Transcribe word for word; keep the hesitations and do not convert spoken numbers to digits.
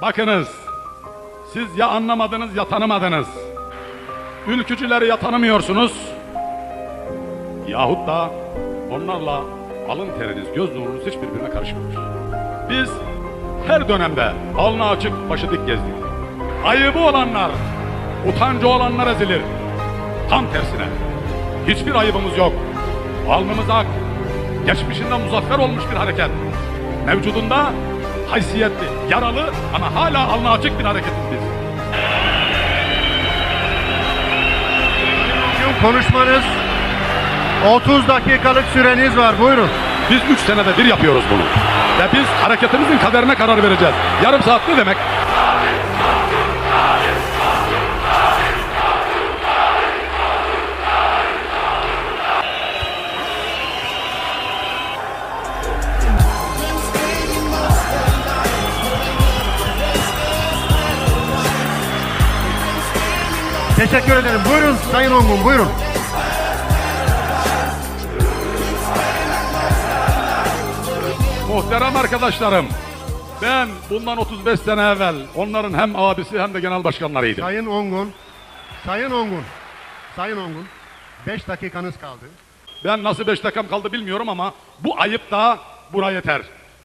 Bakınız, siz ya anlamadınız ya tanımadınız. Ülkücüleri ya tanımıyorsunuz, yahut da onlarla alın teriniz, göz nurunuz hiç birbirine karışmamış. Biz her dönemde alnı açık, başı dik gezdik. Ayıbı olanlar, utancı olanlar ezilir. Tam tersine, hiçbir ayıbımız yok. Alnımız ak, geçmişinde muzaffer olmuş bir hareket. Mevcudunda haysiyetli, yaralı ama hala alnı açık bir hareketiz biz. Konuşmanız otuz dakikalık süreniz var. Buyurun. Biz üç senede bir yapıyoruz bunu. Ve biz hareketimizin kaderine karar vereceğiz. Yarım saat ne demek? Teşekkür ederim. Buyurun Sayın Ongun, buyurun. Muhterem arkadaşlarım, ben bundan otuz beş sene evvel onların hem abisi hem de genel başkanlarıydım. Sayın Ongun, Sayın Ongun, Sayın Ongun, beş dakikanız kaldı. Ben nasıl beş dakikam kaldı bilmiyorum ama bu ayıp da buna yeter.